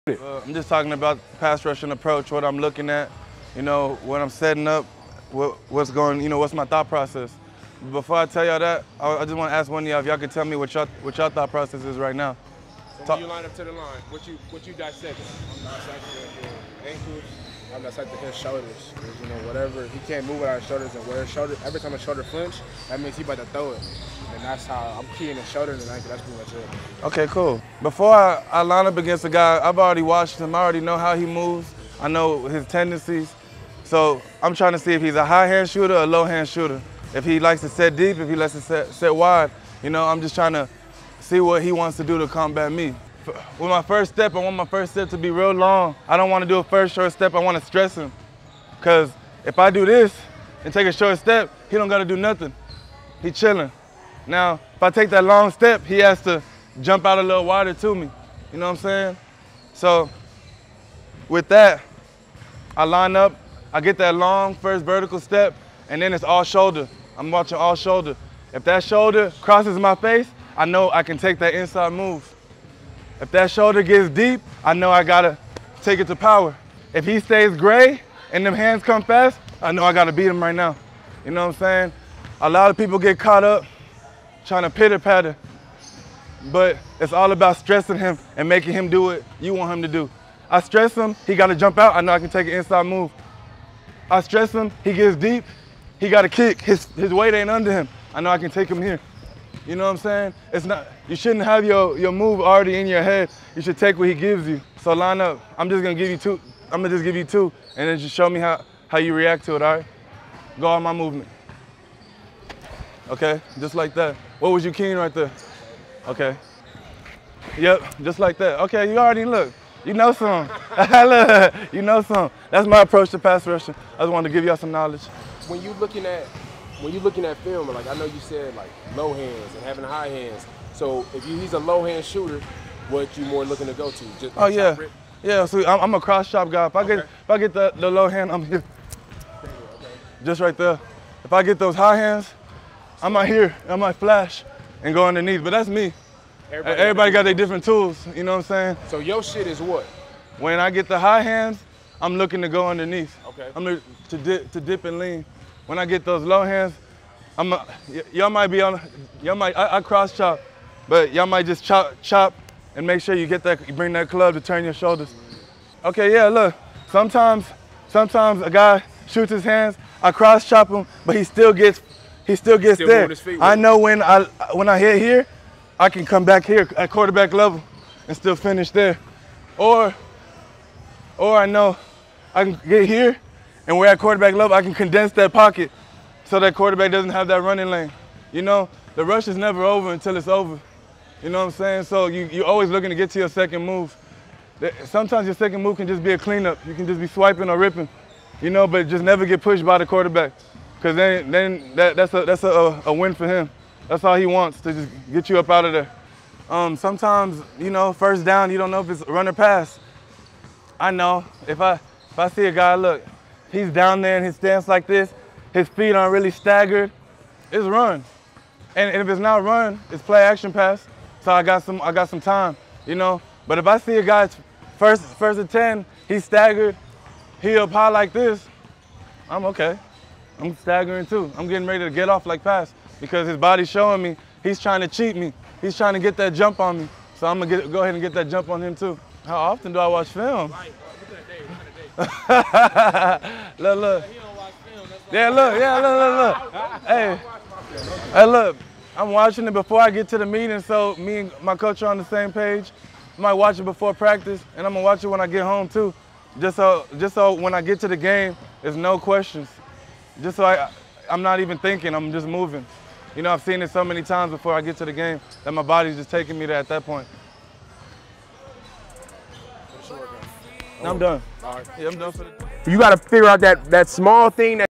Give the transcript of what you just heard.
I'm just talking about pass rushing approach, what I'm looking at, you know, when I'm setting up, what's going, you know, what's my thought process. Before I tell y'all that, I just want to ask one of y'all if y'all could tell me what y'all thought process is right now. So when you line up to the line, what you dissecting? I'm dissecting his ankles. I'm dissecting his shoulders. You know, whatever he can't move without his shoulders, and where his shoulder, every time his shoulder flinch, that means he about to throw it. And that's how I'm keying his shoulder and the ankle. That's pretty much it. Okay, cool. Before I line up against a guy, I've already watched him. I already know how he moves. I know his tendencies. So I'm trying to see if he's a high hand shooter or a low hand shooter. If he likes to set deep, if he likes to set wide. You know, I'm just trying to see what he wants to do to combat me. With my first step, I want my first step to be real long. I don't want to do a first short step. I want to stress him. Because if I do this and take a short step, he don't got to do nothing. He chilling. Now, if I take that long step, he has to jump out a little wider to me. You know what I'm saying? So with that, I line up, I get that long first vertical step, and then it's all shoulder. I'm watching all shoulder. If that shoulder crosses my face, I know I can take that inside move. If that shoulder gets deep, I know I gotta take it to power. If he stays gray and them hands come fast, I know I gotta beat him right now. You know what I'm saying? A lot of people get caught up trying to pitter patter, but it's all about stressing him and making him do what you want him to do. I stress him, he gotta jump out, I know I can take an inside move. I stress him, he gets deep, he gotta kick, his weight ain't under him. I know I can take him here. You know what I'm saying? It's not, you shouldn't have your move already in your head. You should take what he gives you. So line up, I'm just gonna give you two, I'm gonna just give you two, and then just show me how you react to it, all right? Go on my movement. Okay, just like that. What was you keying right there? Okay. Yep, just like that. Okay, you already look. You know some. Look, you know some. That's my approach to pass rushing. I just wanted to give y'all some knowledge. When you looking at film, like I know you said like low hands and having high hands. So if he's a low hand shooter, what you more looking to go to? Just oh yeah, yeah. So I'm a cross chop guy. If I get the low hand, I'm here. Okay. Just right there. If I get those high hands, I might here, I might flash and go underneath. But that's me. Everybody got their different tools. You know what I'm saying? So your shit is what? When I get the high hands, I'm looking to go underneath. Okay. I'm to dip and lean. When I get those low hands, y'all might be on, I cross chop, but y'all might just chop and make sure you bring that club to turn your shoulders. Okay, yeah, look, sometimes a guy shoots his hands, I cross chop him, but he still gets there. I know when I hit here, I can come back here at quarterback level and still finish there. Or I know I can get here, and we're at quarterback level, I can condense that pocket so that quarterback doesn't have that running lane. You know, the rush is never over until it's over. You know what I'm saying? So you're always looking to get to your second move. Sometimes your second move can just be a cleanup. You can just be swiping or ripping, you know, but just never get pushed by the quarterback. Because then that's a win for him. That's all he wants, to just get you up out of there. Sometimes, you know, first down, you don't know if it's run or pass. I know, if I see a guy, look, he's down there in his stance like this, his feet aren't really staggered, it's run. And if it's not run, it's play action pass. So I got some time, you know. But if I see a guy first and 10, he's staggered, he up high like this, I'm okay. I'm staggering too. I'm getting ready to get off like pass because his body's showing me he's trying to cheat me. He's trying to get that jump on me. So I'm gonna go ahead and get that jump on him too. How often do I watch film? Look. Yeah, look. Hey, look. I'm watching it before I get to the meeting, so me and my coach are on the same page. I might watch it before practice, and I'm gonna watch it when I get home too. Just so when I get to the game, there's no questions. Just so I'm not even thinking, I'm just moving. You know, I've seen it so many times before I get to the game that my body's just taking me there at that point. I'm done. All right. Yeah, I'm done for the day. You got to figure out that small thing that